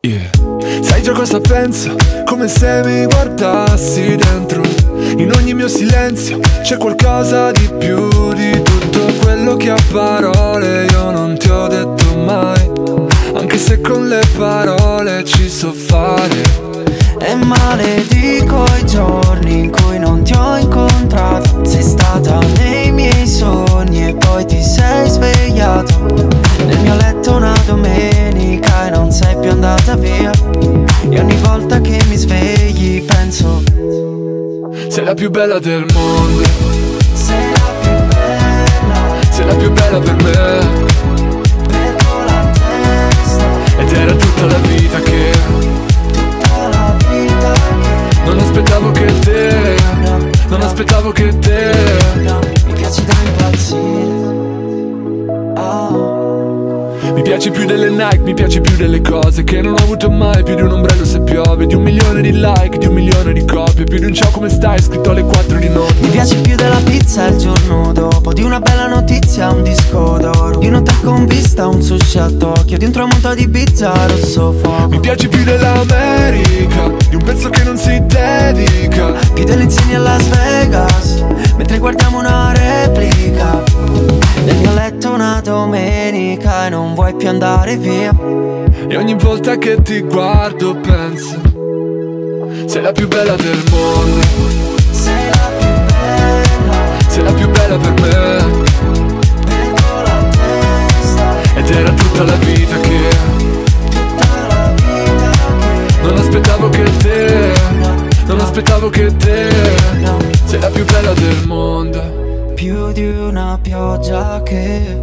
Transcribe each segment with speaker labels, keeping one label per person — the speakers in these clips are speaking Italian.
Speaker 1: Yeah. Sai già cosa penso? Come se mi guardassi dentro. In ogni mio silenzio c'è qualcosa di più di tutto quello che a parole io non ti ho detto mai. Anche se con le parole ci so fare.
Speaker 2: E maledico i giorni in cui non ti ho incontrato. Sei stata nei miei sogni e poi ti sei svegliato nel mio letto una domenica e non sei più andata via. E ogni volta che mi svegli penso:
Speaker 1: sei la più bella del mondo.
Speaker 2: sei la più bella,
Speaker 1: sei la più bella per me.
Speaker 2: perdo la testa,
Speaker 1: Ed era tutta la vita che
Speaker 2: tutta la vita che
Speaker 1: non aspettavo che te, non aspettavo che te.
Speaker 2: mi piaci da impazzire. Oh.
Speaker 1: Mi piaci più delle Nike, mi piaci più delle cose che non ho avuto mai. Più di un ombrello se piove, di 1 milione di like, di 1 milione di copie. Più di un ciao come stai scritto alle 4 di notte.
Speaker 2: Mi piaci più della pizza il giorno dopo, di una bella notizia, un disco d'oro, di un hotel con vista, un sushi a Tokyo, di un tramonto di pizza rosso fuoco.
Speaker 1: Mi piaci più dell'America, di un pezzo che non si dedica,
Speaker 2: Più delle insegne a Las Vegas, mentre guardiamo una replica. Nel mio letto una domenica e non vuoi più andare via.
Speaker 1: e ogni volta che ti guardo penso: sei la più bella del mondo.
Speaker 2: Sei la più bella,
Speaker 1: Sei la più bella per me.
Speaker 2: perdo la testa,
Speaker 1: Ed era tutta la vita che
Speaker 2: tutta la vita che
Speaker 1: non aspettavo che te, non aspettavo che te. Sei la più bella del mondo.
Speaker 2: più di una pioggia che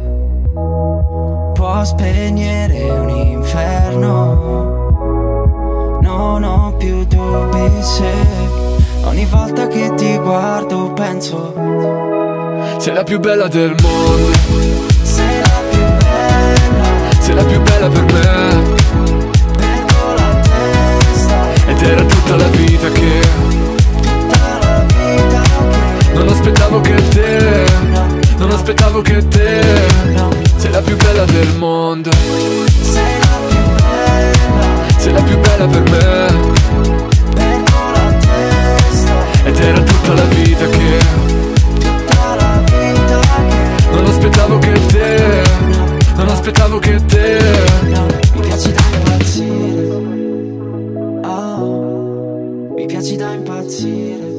Speaker 2: può spegnere un inferno. Non ho più dubbi se ogni volta che ti guardo penso:
Speaker 1: Sei la più bella del mondo.
Speaker 2: sei la più bella,
Speaker 1: Sei la più bella per me.
Speaker 2: perdo la testa,
Speaker 1: Ed era tutta la vita che
Speaker 2: tutta la vita che
Speaker 1: non aspettavo che te, non aspettavo che te. Sei la più bella del mondo.
Speaker 2: sei la più bella,
Speaker 1: Sei la più bella per me.
Speaker 2: perdo la testa,
Speaker 1: Ed era tutta la vita che
Speaker 2: tutta la vita che
Speaker 1: non aspettavo che te, non aspettavo che te.
Speaker 2: mi piaci da impazzire. Oh, mi piaci da impazzire.